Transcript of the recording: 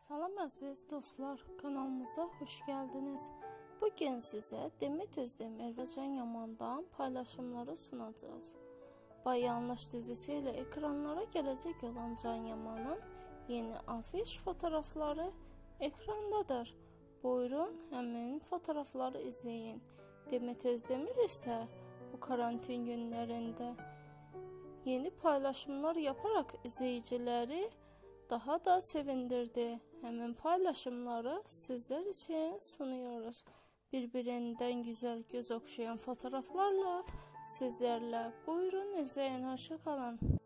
Salam əziz dostlar, kanalımıza hoş geldiniz. Bugün size Demet Özdemir ve Can Yaman'dan paylaşımları sunacağız. Bay Yanlış dizisiyle ekranlara gelecek olan Can Yaman'ın yeni afiş fotoğrafları ekrandadır. Buyurun hemen fotoğrafları izleyin. Demet Özdemir ise bu karantin günlerinde yeni paylaşımlar yaparak izleyicileri daha da sevindirdi. Hemen paylaşımları sizler için sunuyoruz. Birbirinden güzel, göz okşayan fotoğraflarla sizlerle. Buyurun izleyin. Hoşça kalın.